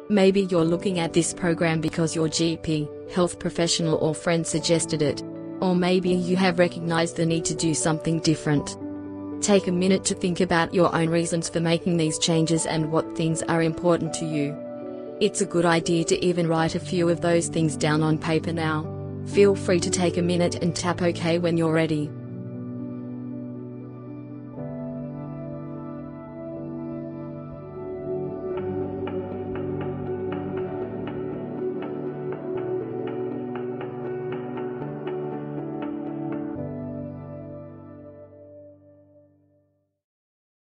Maybe you're looking at this program because your GP, health professional or friend suggested it. Or maybe you have recognized the need to do something different. Take a minute to think about your own reasons for making these changes and what things are important to you. It's a good idea to even write a few of those things down on paper now. Feel free to take a minute and tap OK when you're ready.